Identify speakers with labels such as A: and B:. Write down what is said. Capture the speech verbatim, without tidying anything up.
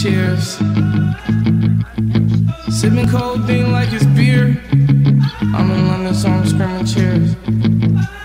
A: Cheers. Sipping codeine like it's beer. I'm in London, so I'm screaming cheers.